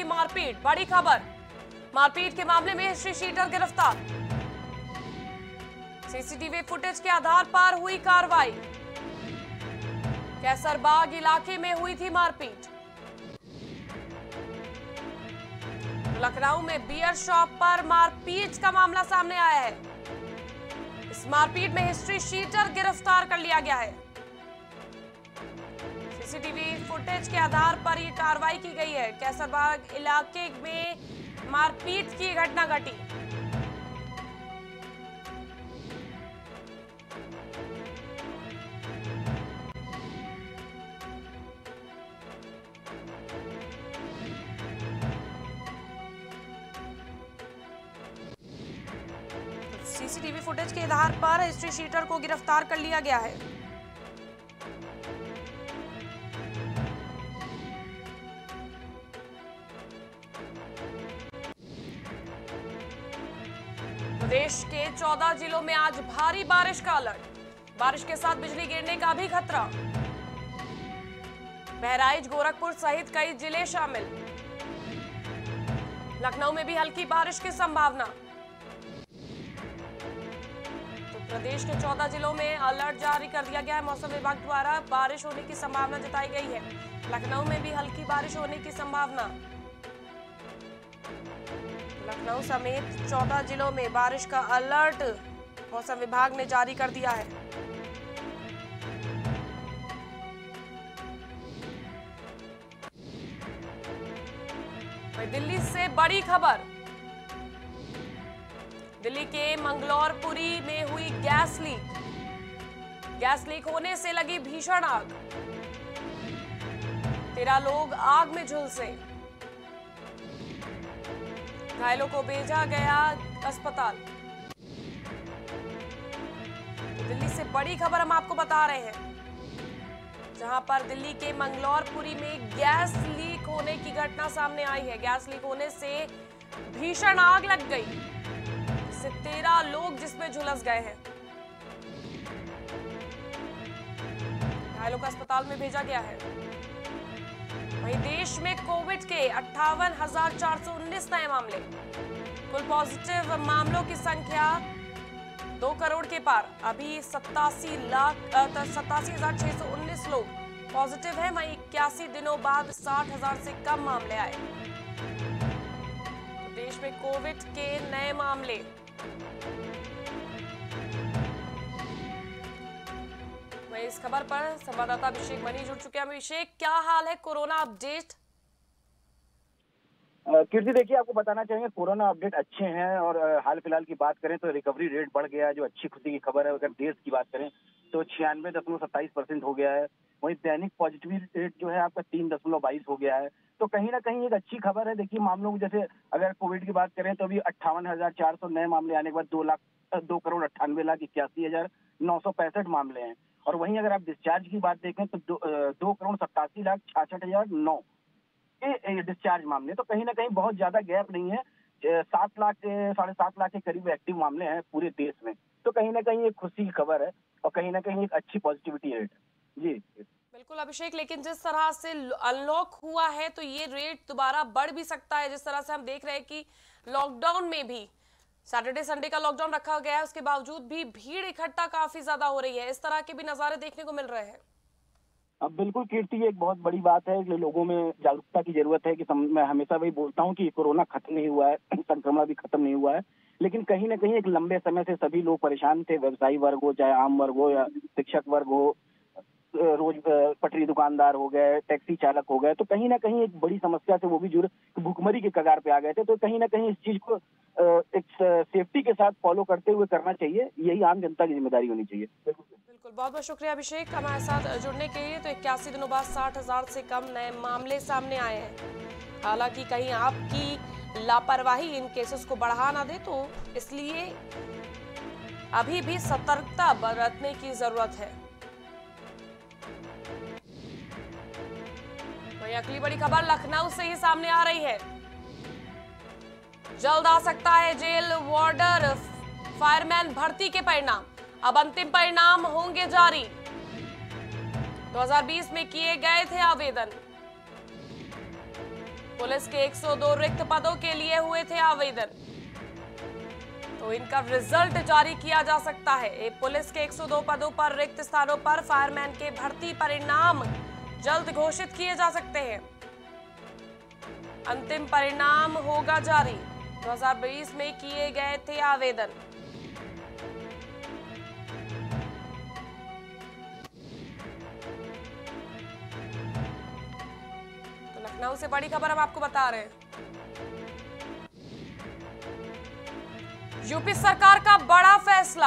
हुई मारपीट, बड़ी खबर। मारपीट के मामले में हिस्ट्री शीटर गिरफ्तार। सीसीटीवी फुटेज के आधार पर हुई कार्रवाई। कैसरबाग इलाके में हुई थी मारपीट। लखनऊ में बियर शॉप पर मारपीट का मामला सामने आया है। इस मारपीट में हिस्ट्री शीटर गिरफ्तार कर लिया गया है। सीसीटीवी फुटेज के आधार पर यह कार्रवाई की गई है। कैसरबाग इलाके में मारपीट की घटना घटी। सीसीटीवी फुटेज के आधार पर हिस्ट्री शीटर को गिरफ्तार कर लिया गया है। प्रदेश के 14 जिलों में आज भारी बारिश का अलर्ट। बारिश के साथ बिजली गिरने का भी खतरा। बहराइच, गोरखपुर सहित कई जिले शामिल। लखनऊ में भी हल्की बारिश की संभावना। प्रदेश के 14 जिलों में अलर्ट जारी कर दिया गया है। मौसम विभाग द्वारा बारिश होने की संभावना जताई गई है। लखनऊ में भी हल्की बारिश होने की संभावना। लखनऊ समेत 14 जिलों में बारिश का अलर्ट मौसम विभाग ने जारी कर दिया है। दिल्ली से बड़ी खबर। दिल्ली के मंगलौरपुरी में हुई गैस लीक। गैस लीक होने से लगी भीषण आग। 13 लोग आग में झुलसे। घायलों को भेजा गया अस्पताल। तो दिल्ली से बड़ी खबर हम आपको बता रहे हैं, जहां पर दिल्ली के मंगलौरपुरी में गैस लीक होने की घटना सामने आई है। गैस लीक होने से भीषण आग लग गई, से 13 लोग जिसमें झुलस गए हैं। घायलों को अस्पताल में भेजा गया है। वहीं देश में कोविड के 58,419 नए मामले। कुल पॉजिटिव मामलों की संख्या 2 करोड़ के पार। अभी 87,619 लोग पॉजिटिव हैं। वहीं 81 दिनों बाद 60,000 से कम मामले आए। तो देश में कोविड के नए मामले। वहीं इस खबर पर संवाददाता अभिषेक मनी जुड़ चुके हैं। अभिषेक, क्या हाल है? Corona update. कीर्ति, देखिए, आपको बताना चाहेंगे कोरोना अपडेट अच्छे हैं। और हाल फिलहाल की बात करें तो रिकवरी रेट बढ़ गया है, जो अच्छी खुशी की खबर है। अगर देश की बात करें तो 96.27% हो गया है। वहीं दैनिक पॉजिटिविटी रेट जो है आपका 3.22 हो गया है। तो कहीं ना कहीं एक अच्छी खबर है। देखिए, मामलों की जैसे अगर कोविड की बात करें तो अभी 58,400 नए मामले आने के बाद 2,98,98,965 मामले हैं। और वहीं अगर आप डिस्चार्ज की बात देखें तो 2,87,66,009 डिस्चार्ज मामले। तो कहीं ना कहीं बहुत ज्यादा गैप नहीं है। 7 लाख से 7.5 लाख के करीब एक्टिव मामले हैं पूरे देश में। तो कहीं ना कहीं एक खुशी की खबर है और कहीं ना कहीं एक अच्छी पॉजिटिविटी रेट। जी बिल्कुल अभिषेक, लेकिन जिस तरह से अनलॉक हुआ है तो ये रेट दोबारा बढ़ भी सकता है। जिस तरह से हम देख रहे हैं कि लॉकडाउन में भी सैटरडे संडे का लॉकडाउन रखा गया है, उसके बावजूद भी भीड़ इकट्ठा काफी ज्यादा हो रही है। इस तरह के भी नजारे देखने को मिल रहे हैं। अब बिल्कुल कीर्ति, ये एक बहुत बड़ी बात है कि लोगों में जागरूकता की जरूरत है। कि मैं हमेशा वही बोलता हूँ कि कोरोना खत्म नहीं हुआ है, संक्रमण भी खत्म नहीं हुआ है। लेकिन कहीं ना कहीं एक लंबे समय से सभी लोग परेशान थे। व्यवसायी वर्ग हो, चाहे आम वर्ग हो या शिक्षक वर्ग हो, रोज पटरी दुकानदार हो गए, टैक्सी चालक हो गए। तो कहीं ना कहीं एक बड़ी समस्या से वो भी जुड़ भुखमरी के कगार पे आ गए थे। तो कहीं ना कहीं इस चीज को एक सेफ्टी के साथ फॉलो करते हुए करना चाहिए। यही आम जनता की जिम्मेदारी होनी चाहिए। बिल्कुल बहुत बहुत शुक्रिया अभिषेक हमारे साथ जुड़ने के लिए। तो 81 दिनों बाद 60,000 से कम नए मामले सामने आए हैं। हालांकि कहीं आपकी लापरवाही इन केसेस को बढ़ा ना दे, तो इसलिए अभी भी सतर्कता बरतने की जरूरत है। वहीं अगली बड़ी खबर लखनऊ से ही सामने आ रही है। जल्द आ सकता है जेल वार्डर फायरमैन भर्ती के परिणाम। अब अंतिम परिणाम होंगे जारी। 2020 में किए गए थे आवेदन। पुलिस के 102 रिक्त पदों के लिए हुए थे आवेदन, तो इनका रिजल्ट जारी किया जा सकता है। पुलिस के 102 पदों पर रिक्त स्थानों पर फायरमैन के भर्ती परिणाम जल्द घोषित किए जा सकते हैं। अंतिम परिणाम होगा जारी। 2020 में किए गए थे आवेदन। तो लखनऊ से बड़ी खबर हम आपको बता रहे हैं। यूपी सरकार का बड़ा फैसला,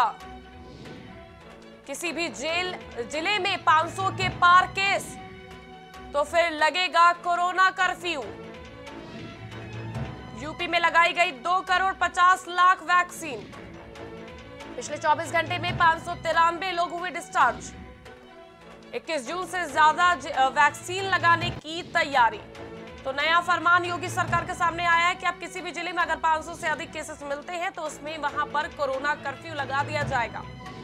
किसी भी जिले में 500 के पार केस तो फिर लगेगा कोरोना कर्फ्यू। यूपी में लगाई गई 2 करोड़ 50 लाख वैक्सीन। पिछले 24 घंटे में 593 लोग हुए डिस्चार्ज। 21 जून से ज्यादा वैक्सीन लगाने की तैयारी। तो नया फरमान योगी सरकार के सामने आया है कि अब किसी भी जिले में अगर 500 से अधिक केसेस मिलते हैं तो उसमें वहां पर कोरोना कर्फ्यू लगा दिया जाएगा।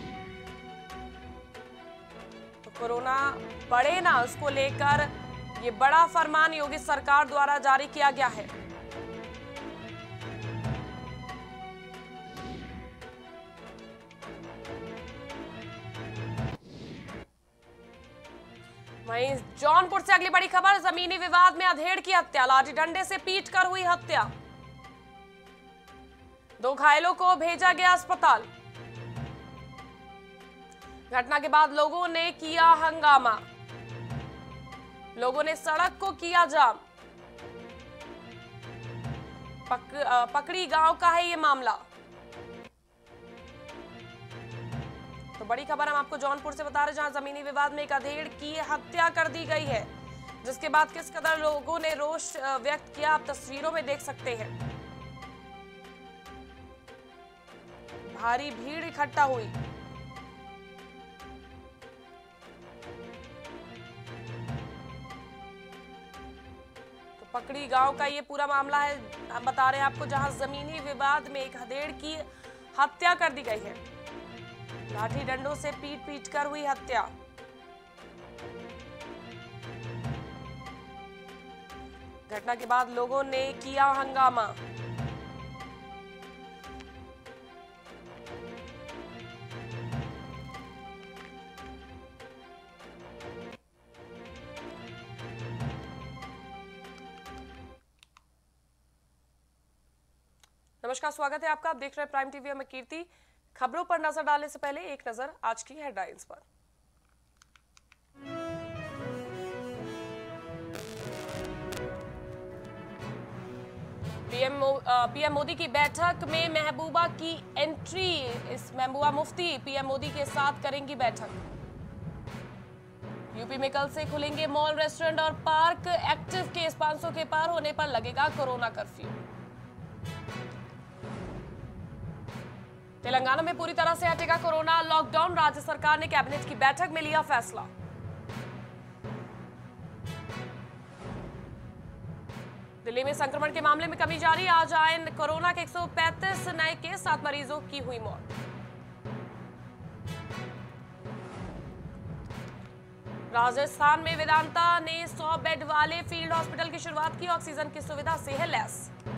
तो कोरोना बढ़े ना, उसको लेकर ये बड़ा फरमान योगी सरकार द्वारा जारी किया गया है। वहीं जौनपुर से अगली बड़ी खबर, जमीनी विवाद में अधेड़ की हत्या, लाठी डंडे से पीटकर हुई हत्या। 2 घायलों को भेजा गया अस्पताल। घटना के बाद लोगों ने किया हंगामा, लोगों ने सड़क को किया जाम। पकड़ी गांव का है ये मामला। तो बड़ी खबर हम आपको जौनपुर से बता रहे, जहां जमीनी विवाद में एक अधेड़ की हत्या कर दी गई है, जिसके बाद किस कदर लोगों ने रोष व्यक्त किया आप तस्वीरों में देख सकते हैं। भारी भीड़ इकट्ठा हुई। तो पकड़ी गांव का ये पूरा मामला है, हम बता रहे हैं आपको, जहां जमीनी विवाद में एक अधेड़ की हत्या कर दी गई है। लाठी डंडों से पीट कर हुई हत्या। घटना के बाद लोगों ने किया हंगामा। नमस्कार, स्वागत है आपका। आप देख रहे हैं प्राइम टीवी, में कीर्ति। खबरों पर नजर डालने से पहले एक नजर आज की हेडलाइंस पर। पीएम मोदी की बैठक में महबूबा की एंट्री। इस महबूबा मुफ्ती पीएम मोदी के साथ करेंगी बैठक। यूपी में कल से खुलेंगे मॉल, रेस्टोरेंट और पार्क। एक्टिव केस 500 के पार होने पर लगेगा कोरोना कर्फ्यू। तेलंगाना में पूरी तरह से हटेगा कोरोना लॉकडाउन। राज्य सरकार ने कैबिनेट की बैठक में लिया फैसला। दिल्ली में संक्रमण के मामले में कमी जारी। आज आए कोरोना के 135 नए केस, 7 मरीजों की हुई मौत। राजस्थान में वेदांता ने 100 बेड वाले फील्ड हॉस्पिटल की शुरुआत की। ऑक्सीजन की सुविधा से है लैस।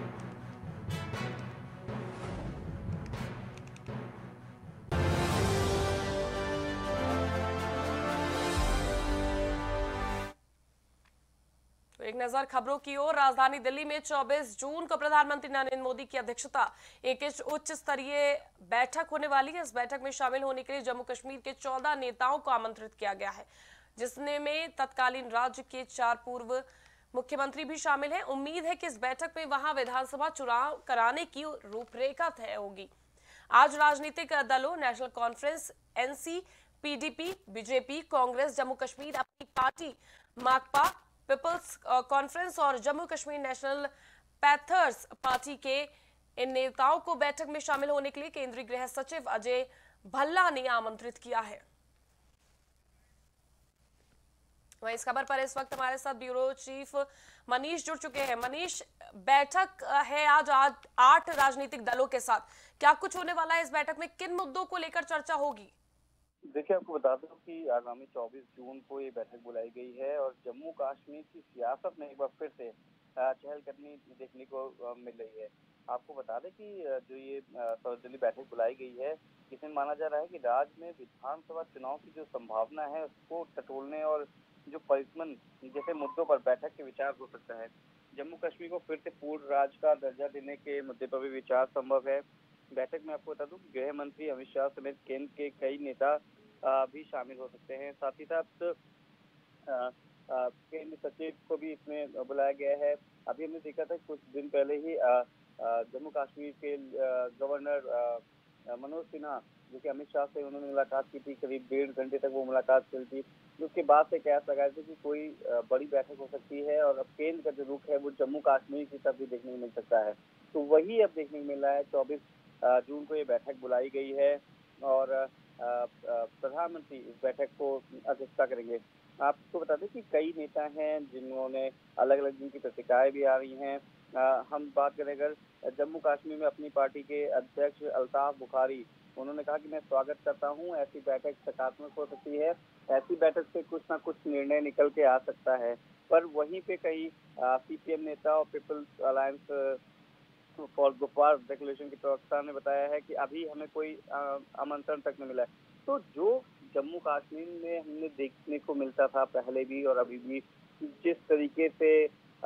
एक नजर खबरों की ओर। राजधानी दिल्ली में 24 जून को प्रधानमंत्री नरेंद्र मोदी की अध्यक्षता एक उच्च स्तरीय बैठक होने वाली है। इस बैठक में शामिल होने के लिए जम्मू कश्मीर के 14 नेताओं को आमंत्रित किया गया है, जिसमें तत्कालीन राज्य के 4 पूर्व मुख्यमंत्री भी शामिल हैं। उम्मीद है कि इस बैठक में वहां विधानसभा चुनाव कराने की रूपरेखा तय होगी। आज राजनीतिक दलों national conference, NC, PDP, BJP, Congress, Jammu Kashmir Apni party Makpa, people's conference और Jammu Kashmir national panthers party के इन नेताओं को बैठक में शामिल होने के लिए केंद्रीय गृह सचिव अजय भल्ला ने आमंत्रित किया है। वहीं इस खबर पर इस वक्त हमारे साथ ब्यूरो चीफ मनीष जुड़ चुके हैं। मनीष, बैठक है आज 8 राजनीतिक दलों के साथ, क्या कुछ होने वाला है इस बैठक में? किन मुद्दों को लेकर चर्चा होगी? देखिए, आपको बता दूं कि आगामी 24 जून को ये बैठक बुलाई गई है और जम्मू कश्मीर की सियासत में एक बार फिर से चहलकदमी देखने को मिल रही है। आपको बता दें कि जो ये सर्वदलीय बैठक बुलाई गई है, इसमें माना जा रहा है कि राज्य में विधानसभा चुनाव की जो संभावना है उसको टटोलने और जो परिसमन जैसे मुद्दों पर बैठक के विचार हो सकता है। जम्मू कश्मीर को फिर से पूर्ण राज्य का दर्जा देने के मुद्दे पर भी विचार संभव है। बैठक में आपको बता दूं कि गृह मंत्री अमित शाह समेत केंद्र के कई नेता भी शामिल हो सकते हैं। साथ ही साथ केंद्रीय सचिव को भी इसमें बुलाया गया है। अभी हमने देखा था कुछ दिन पहले ही जम्मू कश्मीर के गवर्नर मनोज सिन्हा जो कि अमित शाह से उन्होंने मुलाकात की थी, करीब 1.5 घंटे तक वो मुलाकात चली थी। उसके बाद से कयास लगाए थे कि कोई बड़ी बैठक हो सकती है और अब केंद्र का जो रुख है वो जम्मू कश्मीर की तरफ भी देखने को मिल सकता है। तो वही अब देखने को मिल रहा है। 24 जून को ये बैठक बुलाई गई है और प्रधानमंत्री इस बैठक को अध्यक्षता करेंगे। आपको बता दें कि कई नेता हैं जिन्होंने अलग अलग जिनकी प्रतिक्रियाएं भी आ रही हैं। हम बात करें अगर जम्मू कश्मीर में अपनी पार्टी के अध्यक्ष अल्ताफ बुखारी, उन्होंने कहा कि मैं स्वागत करता हूं, ऐसी बैठक सकारात्मक हो सकती है, ऐसी बैठक से कुछ ना कुछ निर्णय निकल के आ सकता है। पर वहीं पे कई सीपीएम नेता और people's alliance for Gupkar declaration के प्रवक्ता ने बताया है कि अभी हमें कोई आमंत्रण तक नहीं मिला है। तो जो जम्मू कश्मीर में हमने देखने को मिलता था पहले भी और अभी भी, जिस तरीके से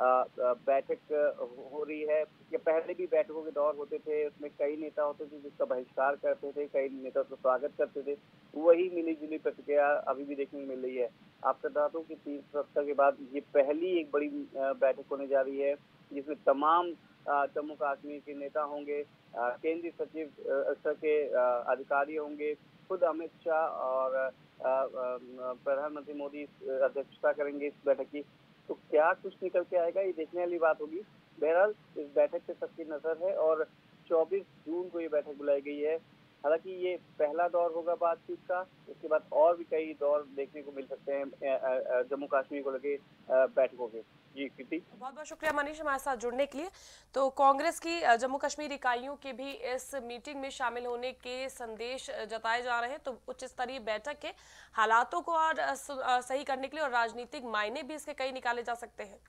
बैठक हो रही है या पहले भी बैठकों के दौर होते थे, उसमें कई नेता होते थे जिसका बहिष्कार करते थे, कई नेता उसका स्वागत करते थे, वही मिली जुली प्रतिक्रिया अभी भी देखने को मिल रही है। आपको बता दूं कि 30 सप्ताह के बाद ये पहली एक बड़ी बैठक होने जा रही है जिसमें तमाम जम्मू कश्मीर के नेता होंगे, केंद्रीय सचिव स्तर के अधिकारी होंगे, खुद अमित शाह और प्रधानमंत्री मोदी अध्यक्षता करेंगे इस बैठक की। तो क्या कुछ निकल के आएगा, ये देखने वाली बात होगी। बहरहाल इस बैठक पे सबकी नजर है और 24 जून को ये बैठक बुलाई गई है। हालांकि ये पहला दौर होगा बातचीत का, इसके बाद और भी कई दौर देखने को मिल सकते हैं जम्मू कश्मीर को लेके बैठकों के। जी कृति, बहुत बहुत शुक्रिया मनीष हमारे साथ जुड़ने के लिए। तो कांग्रेस की जम्मू कश्मीर इकाइयों के भी इस मीटिंग में शामिल होने के संदेश जताए जा रहे हैं। तो उच्च स्तरीय बैठक के हालातों को और सही करने के लिए और राजनीतिक मायने भी इसके कई निकाले जा सकते हैं।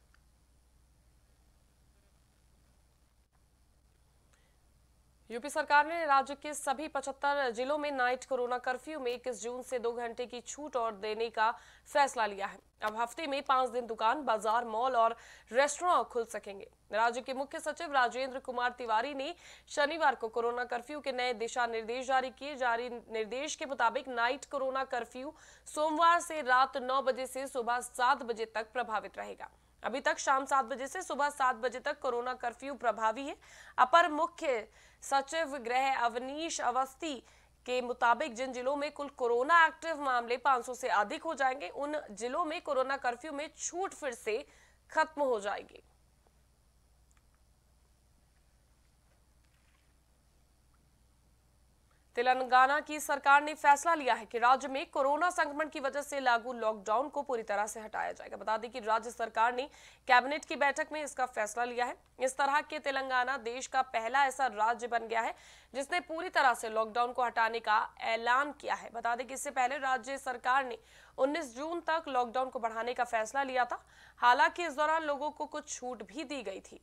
यूपी सरकार ने राज्य के सभी 75 जिलों में नाइट कोरोना कर्फ्यू में 21 जून से 2 घंटे की छूट और देने का फैसला लिया है। अब हफ्ते में 5 दिन दुकान, बाजार, मॉल और रेस्टोरेंट खुल सकेंगे। राज्य के मुख्य सचिव राजेंद्र कुमार तिवारी ने शनिवार को कोरोना कर्फ्यू के नए दिशा निर्देश जारी किए। जारी निर्देश के मुताबिक नाइट कोरोना कर्फ्यू सोमवार से रात 9 बजे से सुबह 7 बजे तक प्रभावित रहेगा। अभी तक शाम 7 बजे से सुबह 7 बजे तक कोरोना कर्फ्यू प्रभावी है। अपर मुख्य सचिव गृह अवनीश अवस्थी के मुताबिक जिन जिलों में कुल कोरोना एक्टिव मामले 500 से अधिक हो जाएंगे, उन जिलों में कोरोना कर्फ्यू में छूट फिर से खत्म हो जाएगी। तेलंगाना की सरकार ने फैसला लिया है कि राज्य में कोरोना संक्रमण की वजह से लागू लॉकडाउन को पूरी तरह से हटाया जाएगा। बता दें कि राज्य सरकार ने कैबिनेट की बैठक में इसका फैसला लिया है। इस तरह के तेलंगाना देश का पहला ऐसा राज्य बन गया है जिसने पूरी तरह से लॉकडाउन को हटाने का ऐलान किया है। बता दें कि इससे पहले राज्य सरकार ने 19 जून तक लॉकडाउन को बढ़ाने का फैसला लिया था। हालांकि इस दौरान लोगों को कुछ छूट भी दी गई थी।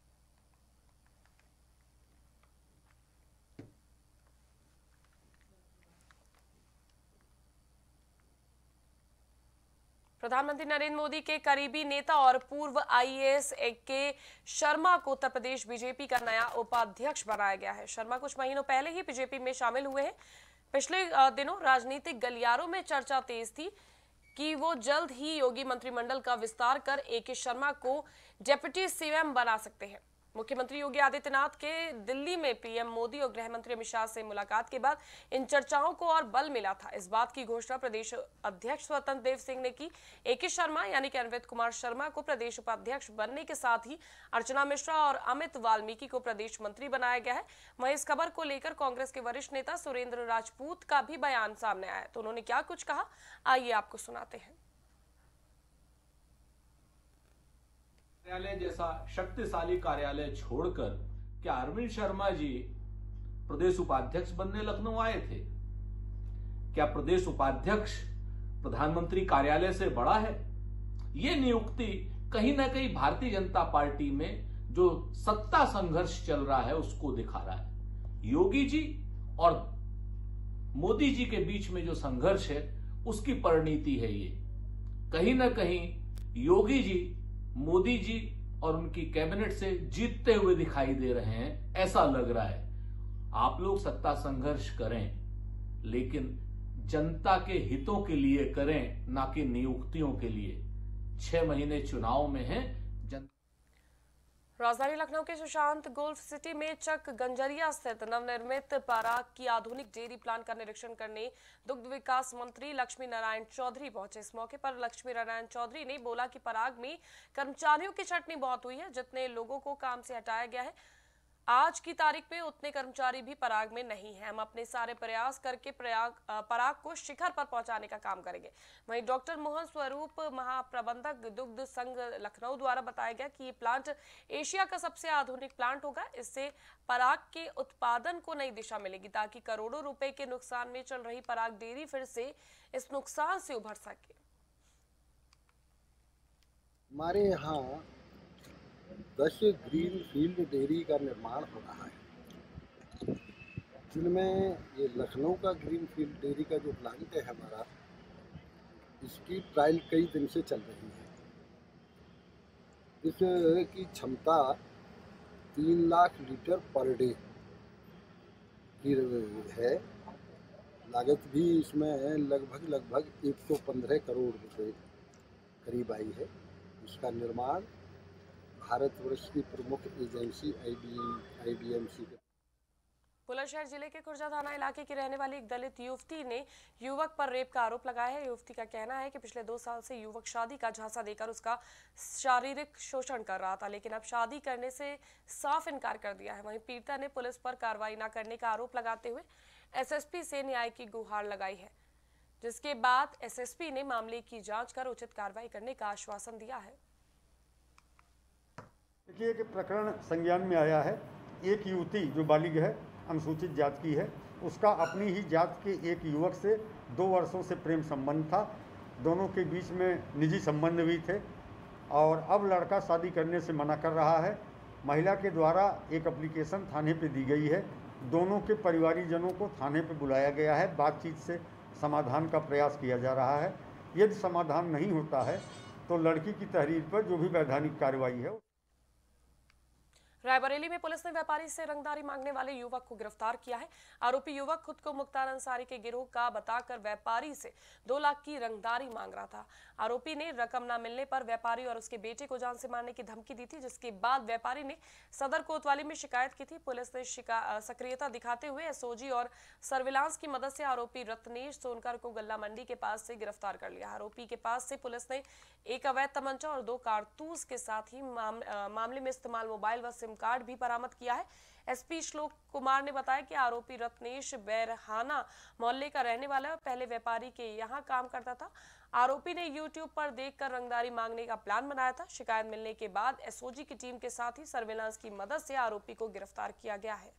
प्रधानमंत्री नरेंद्र मोदी के करीबी नेता और पूर्व आईएएस के शर्मा को उत्तर प्रदेश बीजेपी का नया उपाध्यक्ष बनाया गया है। शर्मा कुछ महीनों पहले ही बीजेपी में शामिल हुए हैं। पिछले दिनों राजनीतिक गलियारों में चर्चा तेज थी कि वो जल्द ही योगी मंत्रिमंडल का विस्तार कर एके शर्मा को डिप्टी सीएम बना सकते हैं। मुख्यमंत्री योगी आदित्यनाथ के दिल्ली में पीएम मोदी और गृह मंत्री अमित शाह से मुलाकात के बाद इन चर्चाओं को और बल मिला था। इस बात की घोषणा प्रदेश अध्यक्ष स्वतंत्र देव सिंह ने की। एके शर्मा यानी कि अरविंद कुमार शर्मा को प्रदेश उपाध्यक्ष बनने के साथ ही अर्चना मिश्रा और अमित वाल्मीकि को प्रदेश मंत्री बनाया गया है। वहीं इस खबर को लेकर कांग्रेस के वरिष्ठ नेता सुरेंद्र राजपूत का भी बयान सामने आया। तो उन्होंने क्या कुछ कहा, आइए आपको सुनाते हैं। कार्यालय जैसा शक्तिशाली कार्यालय छोड़कर क्या अरविंद शर्मा जी प्रदेश उपाध्यक्ष बनने लखनऊ आए थे? क्या प्रदेश उपाध्यक्ष प्रधानमंत्री कार्यालय से बड़ा है? ये नियुक्ति कहीं ना कहीं भारतीय जनता पार्टी में जो सत्ता संघर्ष चल रहा है उसको दिखा रहा है। योगी जी और मोदी जी के बीच में जो संघर्ष है उसकी परिणति है ये। कहीं ना कहीं योगी जी मोदी जी और उनकी कैबिनेट से जीतते हुए दिखाई दे रहे हैं, ऐसा लग रहा है। आप लोग सत्ता संघर्ष करें, लेकिन जनता के हितों के लिए करें, ना कि नियुक्तियों के लिए। 6 महीने चुनाव में हैं। राजधानी लखनऊ के सुशांत गोल्फ सिटी में चक गंजरिया स्थित नवनिर्मित पराग की आधुनिक डेयरी प्लांट का निरीक्षण करने दुग्ध विकास मंत्री लक्ष्मी नारायण चौधरी पहुंचे। इस मौके पर लक्ष्मी नारायण चौधरी ने बोला कि पराग में कर्मचारियों की छटनी बहुत हुई है। जितने लोगों को काम से हटाया गया है आज की तारीख में उतने कर्मचारी भी पराग में नहीं है। हम अपने सारे प्रयास करके पराग को शिखर पर पहुंचाने का काम करेंगे। वहीं डॉक्टर मोहन स्वरूप महाप्रबंधक दुग्ध संघ लखनऊ द्वारा बताया गया कि ये प्लांट एशिया का सबसे आधुनिक प्लांट होगा। इससे पराग के उत्पादन को नई दिशा मिलेगी ताकि करोड़ों रुपए के नुकसान में चल रही पराग डेयरी फिर से इस नुकसान से उभर सके। हमारे यहाँ 10 ग्रीन फील्ड डेयरी का निर्माण हो रहा है, जिनमें ये लखनऊ का ग्रीन फील्ड डेयरी का जो प्लांट है हमारा, इसकी ट्रायल कई दिन से चल रही है। इसकी क्षमता 3 लाख लीटर पर डे की है। लागत भी इसमें लगभग 115 करोड़ रुपए करीब आई है। इसका निर्माण भारतवर्ष की प्रमुख एजेंसी IDMC के बुलंदशहर जिले के खुर्जा थाना इलाके की रहने वाली एक दलित युवती ने युवक पर रेप का आरोप लगाया है। युवती का कहना है कि पिछले 2 साल से युवक शादी का झांसा देकर उसका शारीरिक शोषण कर रहा था, लेकिन अब शादी करने से साफ इनकार कर दिया है। वहीं पीड़िता ने पुलिस पर कार्रवाई न करने का आरोप लगाते हुए SSP से न्याय की गुहार लगाई है, जिसके बाद SSP ने मामले की जाँच कर उचित कार्रवाई करने का आश्वासन दिया है। देखिए कि प्रकरण संज्ञान में आया है। एक युवती जो बालिग है, अनुसूचित जात की है, उसका अपनी ही जात के एक युवक से 2 वर्षों से प्रेम संबंध था। दोनों के बीच में निजी संबंध भी थे और अब लड़का शादी करने से मना कर रहा है। महिला के द्वारा एक एप्लीकेशन थाने पे दी गई है। दोनों के परिवारीजनों को थाने पे बुलाया गया है। बातचीत से समाधान का प्रयास किया जा रहा है। यदि समाधान नहीं होता है तो लड़की की तहरीर पर जो भी वैधानिक कार्रवाई है। रायबरेली में पुलिस ने व्यापारी से रंगदारी मांगने वाले युवक को गिरफ्तार किया है। आरोपी युवक खुद को मुख्तार अंसारी के गिरोह का बताकर व्यापारी से 2 लाख की रंगदारी मांग रहा था। आरोपी ने रकम न मिलने पर व्यापारी और उसके बेटे को जान से मारने की धमकी दी थी, जिसके बाद व्यापारी ने सदर कोतवाली में शिकायत की थी। पुलिस ने सक्रियता दिखाते हुए SOG और सर्विलांस की मदद से आरोपी रत्नेश सोनकर को गल्ला मंडी के पास से गिरफ्तार कर लिया। आरोपी के पास से पुलिस ने एक अवैध तमंचा और 2 कारतूस के साथ ही मामले में इस्तेमाल मोबाइल व सिम कार्ड भी बरामद किया है। SP श्लोक कुमार ने बताया कि आरोपी रत्नेश बैरहाना मोहल्ले का रहने वाला है और पहले व्यापारी के यहां काम करता था। आरोपी ने YouTube पर देखकर रंगदारी मांगने का प्लान बनाया था। शिकायत मिलने के बाद SOG की टीम के साथ ही सर्विलांस की मदद से आरोपी को गिरफ्तार किया गया है।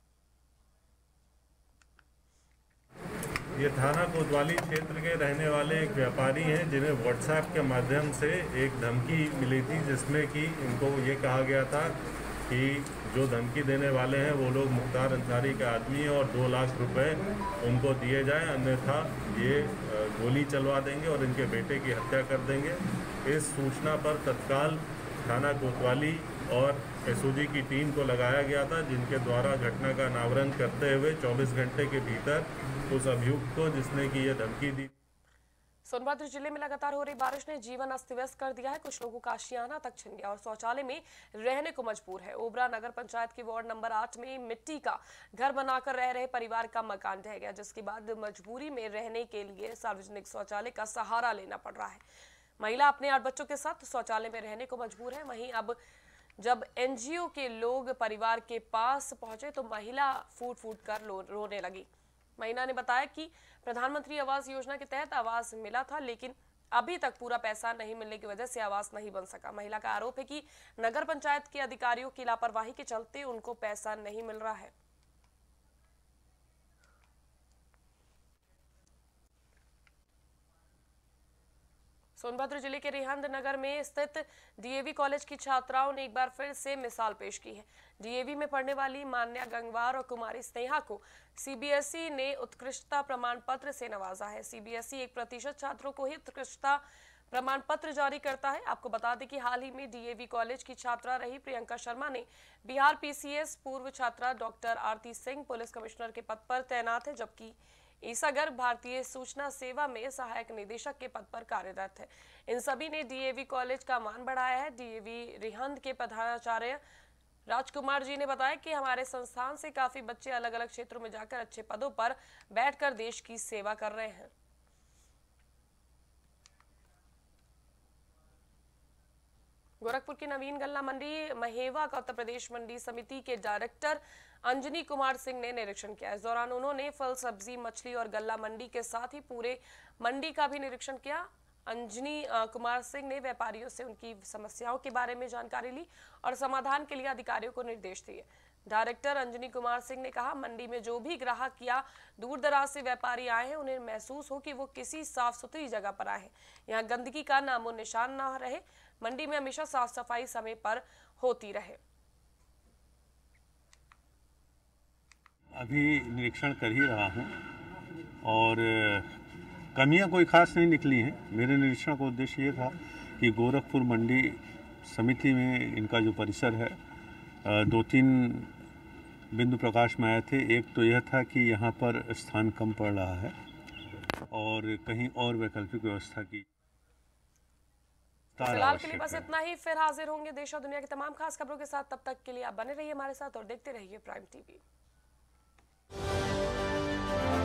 ये थाना कोतवाली क्षेत्र के रहने वाले एक व्यापारी हैं, जिन्हें WhatsApp के माध्यम से एक धमकी मिली थी, जिसमें कि इनको ये कहा गया था कि जो धमकी देने वाले हैं वो लोग मुख्तार अंसारी के आदमी हैं और 2 लाख रुपए उनको दिए जाएं, अन्यथा ये गोली चलवा देंगे और इनके बेटे की हत्या कर देंगे। इस सूचना पर तत्काल थाना कोतवाली और SOG की टीम को लगाया गया था, जिनके द्वारा घटना का अनावरण करते हुए 24 घंटे के भीतर उस अभियुक्त को, जिसने की ये धमकी दी। सोनभद्र जिले में लगातार हो रही बारिश ने जीवन अस्त व्यस्त कर दिया है। कुछ लोगों का आशियाना तक छिन गया और शौचालय में रहने को मजबूर है। ओबरा नगर पंचायत के वार्ड नंबर 8 में मिट्टी का घर बनाकर रह रहे परिवार का मकान ढह गया, जिसके बाद मजबूरी में रहने के लिए सार्वजनिक शौचालय का सहारा लेना पड़ रहा है। महिला अपने 8 बच्चों के साथ शौचालय में रहने को मजबूर है। वहीं अब जब NGO के लोग परिवार के पास पहुंचे तो महिला फूट फूट कर रोने लगी। महिला ने बताया कि प्रधानमंत्री आवास योजना के तहत आवास मिला था, लेकिन अभी तक पूरा पैसा नहीं मिलने की वजह से आवास नहीं बन सका। महिला का आरोप है कि नगर पंचायत के अधिकारियों की लापरवाही के चलते उनको पैसा नहीं मिल रहा है। सोनभद्र जिले के रिहंद नगर में स्थित डीएवी कॉलेज की छात्राओं ने एक बार फिर से मिसाल पेश की है। डीएवी में पढ़ने वाली मान्या गंगवार और कुमारी स्नेहा को सीबीएसई ने उत्कृष्टता प्रमाण पत्र से नवाजा है। सीबीएसई 1% छात्रों को ही उत्कृष्टता प्रमाण पत्र जारी करता है। आपको बता दें कि हाल ही में डीएवी कॉलेज की छात्रा रही प्रियंका शर्मा ने बिहार पीसीएस पूर्व छात्रा doctor Aarti Singh police commissioner के पद पर तैनात है, जबकि ईसा गर्ग भारतीय सूचना सेवा में सहायक निदेशक के पद पर कार्यरत है। इन सभी ने डीएवी कॉलेज का मान बढ़ाया है। डीएवी रिहंद के प्रधानाचार्य राजकुमार जी ने बताया कि हमारे संस्थान से काफी बच्चे अलग अलग क्षेत्रों में जाकर अच्छे पदों पर बैठकर देश की सेवा कर रहे हैं। गोरखपुर की नवीन गल्ला मंडी महेवा का उत्तर प्रदेश मंडी समिति के डायरेक्टर अंजनी कुमार सिंह ने निरीक्षण किया। इस दौरान उन्होंने फल, सब्जी, मछली और गल्ला मंडी के साथ ही पूरे मंडी का भी निरीक्षण किया। अंजनी कुमार सिंह ने व्यापारियों से उनकी समस्याओं के बारे में जानकारी ली और समाधान के लिए अधिकारियों को निर्देश दिए। डायरेक्टर अंजनी कुमार सिंह ने कहा, मंडी में जो भी ग्राहक या दूर दराज से व्यापारी आए हैं, उन्हें महसूस हो कि वो किसी साफ सुथरी जगह पर आए हैं। यहाँ गंदगी का नामो निशान न रहे। मंडी में हमेशा साफ सफाई समय पर होती रहे। अभी निरीक्षण कर ही रहा हूँ और कमियां कोई खास नहीं निकली हैं। मेरे निरीक्षण का उद्देश्य ये था कि गोरखपुर मंडी समिति में इनका जो परिसर है, 2-3 बिंदु प्रकाश में आए थे। एक तो यह था कि यहाँ पर स्थान कम पड़ रहा है और कहीं और वैकल्पिक व्यवस्था की। फिलहाल के लिए बस इतना ही। फिर हाजिर होंगे देश और दुनिया की तमाम खास खबरों के साथ। तब तक के लिए आप बने रहिए हमारे साथ और देखते रहिए प्राइम टीवी।